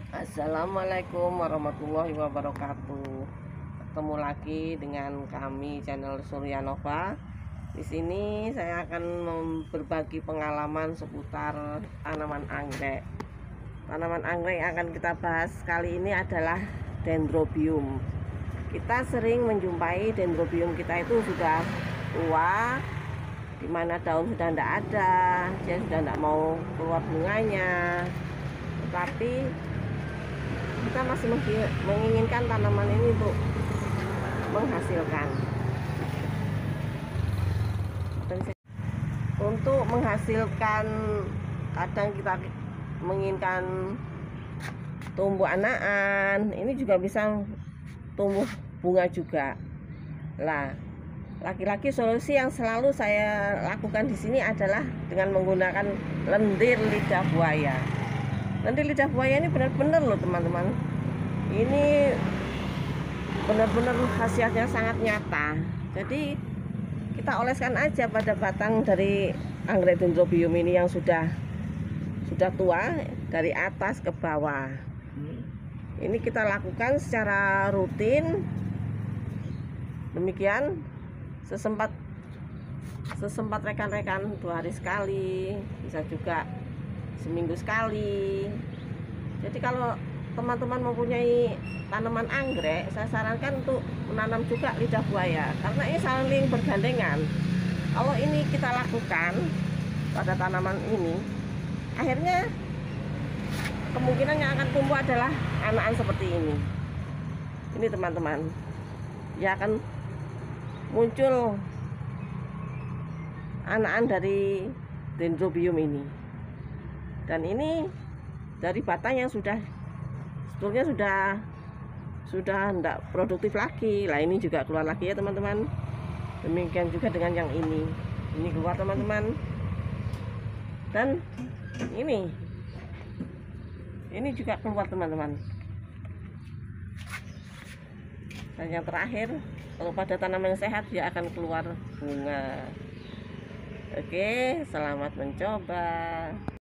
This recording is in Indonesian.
Assalamualaikum warahmatullahi wabarakatuh. Ketemu lagi dengan kami channel Surya Nova. Di sini saya akan berbagi pengalaman seputar tanaman anggrek. Tanaman anggrek yang akan kita bahas kali ini adalah dendrobium. Kita sering menjumpai dendrobium kita itu sudah tua, dimana daun sudah tidak ada, dia sudah tidak mau keluar bunganya. Tetapi kita masih menginginkan tanaman ini untuk menghasilkan. Untuk menghasilkan, kadang kita menginginkan tumbuh anakan, ini juga bisa tumbuh bunga juga. Lah, laki-laki solusi yang selalu saya lakukan di sini adalah dengan menggunakan lendir lidah buaya. Lendir lidah buaya ini benar-benar loh teman-teman, ini benar-benar khasiatnya sangat nyata. Jadi kita oleskan aja pada batang dari anggrek dendrobium ini yang sudah tua dari atas ke bawah. Ini kita lakukan secara rutin, demikian sesempat rekan-rekan 2 hari sekali, bisa juga seminggu sekali. Jadi kalau teman-teman mempunyai tanaman anggrek, saya sarankan untuk menanam juga lidah buaya, karena ini saling bergandengan. Kalau ini kita lakukan pada tanaman ini, akhirnya kemungkinan yang akan tumbuh adalah anakan seperti ini. Ini teman-teman, ya akan muncul anakan dari dendrobium ini. Dan ini dari batang yang sebetulnya sudah tidak produktif lagi. Lah ini juga keluar lagi ya teman-teman. Demikian juga dengan yang ini keluar teman-teman. Dan ini juga keluar teman-teman. Dan yang terakhir, kalau pada tanaman yang sehat dia akan keluar bunga. Oke, selamat mencoba.